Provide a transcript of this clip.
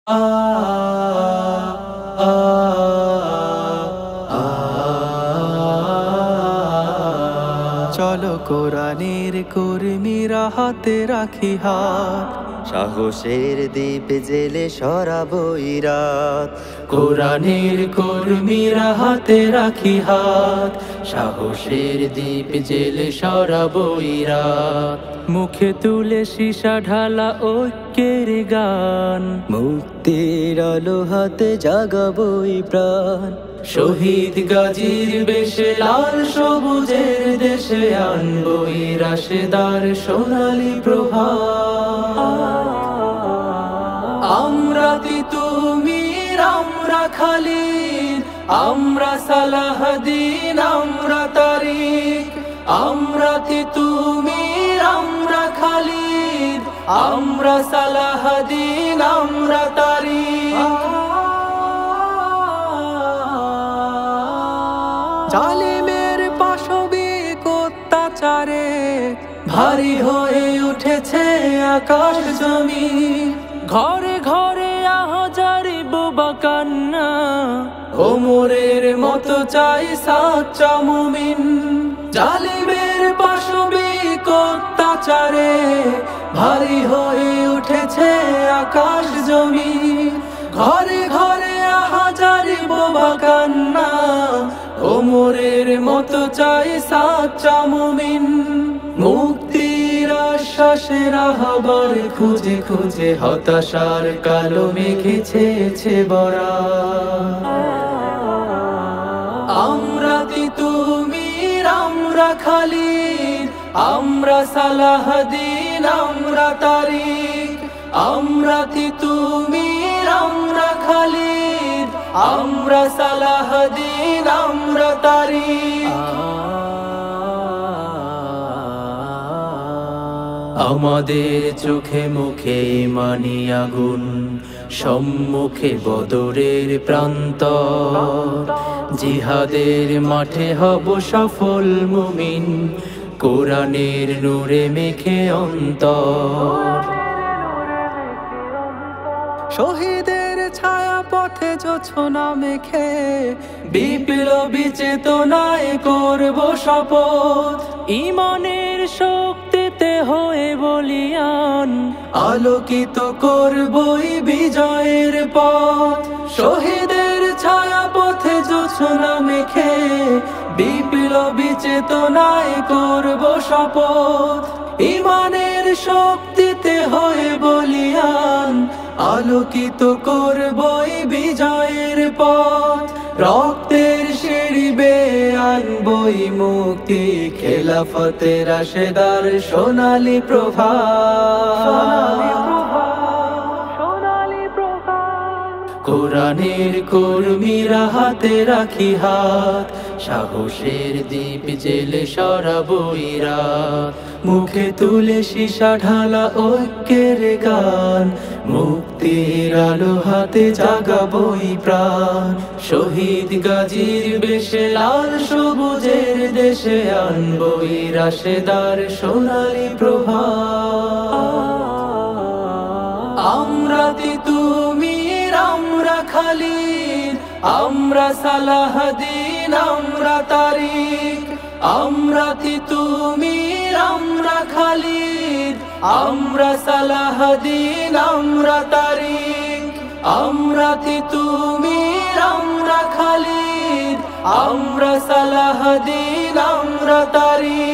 আ আ আ চলো কোরআনের কর্মীরা হাতে রাখি হাত, সাহসের দ্বীপ জেলে সরাবো রাত। কোরআনের কর্মীরা হাতে রাখি হাত, সাহসের দ্বীপ জেলে সরাবো রাত। মুখে তুলে সীসা ঢালা ঐক্যের গান, মুক্তির আলো হাতে জাগাবো প্রাণ। শহীদ গাজীর বেশে লাল সবুজের দেশে আনবো রাশেদার সোনালী প্রভাত। আমরা তিতুমীর, আমরা খালিদ, আমরা সালাহদ্দিন, আমরা তারিক। আমরা তিতুমীর, আমরা খালিদ, আমরা সালাহদ্দিন, আমরা তারিক। জালিমের পাশবিক অত্যাচারে ভারী হয়ে উঠেছে আকাশ জমিন। ঘরে ঘরে আহাজারি বোবা কান্না, ওমরের মতো চাই সাচ্চা মুমিন। জালিমের পাশবিক অত্যাচারে ভারী হয়ে উঠেছে আকাশ জমিন। ঘরে ঘরে আহাজারি বোবা কান্না, ওমরের মতো চাই সাচ্চা মুমিন। মুক্তির আশ্বাসের আহ্বান খুঁজে খুঁজে হতাশার কালো মেঘে ছেয়েছে বরা। আমরা তিতুমীর, আমরা খালিদ, আমরা সালাহদ্দিন, আমরা তারিক। আমরা তিতুমীর, আমরা খালিদ, আমরা সালাহদ্দিন, আমরা তারিক। আমাদের চোখে মুখে ইমানি আগুন, সম্মুখে বদরের প্রান্তর। জিহাদের মাঠে হব সফল মুমিন, কোরআনের নূরে মেখে অন্তর। শহীদের ছায়া পথে জোছনা মেখে বিপ্লবী চেতনায় করব শপথ। ঈমানের শক্তিতে হয়ে বলিয়ান, আলোকিত করবই বিজয়ের পথ। শহীদের ছায়া পথে জোছনা মেখে বিপ্লবী চেতনায় করব শপথ। ঈমানের শক্তিতে হয়ে বলিয়ান, আলোকিত করবই বিজয়ের পথ। রক্তের সিঁড়ি বেয়ে আনবই মুক্তি, খেলাফতের রাশেদার সোনালী প্রভাত। কোরআনের কর্মীরা হাতে রাখি হাত, সাহসের দ্বীপ জেলে সরাবো রাত। মুখে তুলে সীসা ঢালা ঐক্যের গান, মুক্তির আলো হাতে জাগাবই প্রাণ। শহীদ গাজীর বেশে লাল সবুজের দেশে আনবই রাশেদার সোনালী প্রভাত। আমরা তিতুমীর, আমরা খালিদ, আমরা সালাহদ্দিন, আমরা তারিক। আমরা তিতুমীর, আমরা খালিদ, আমরা সালাহদ্দিন, আমরা তারিক। আমরা তিতুমীর, আমরা খালিদ, আমরা সালাহদ্দিন, আমরা তারিক।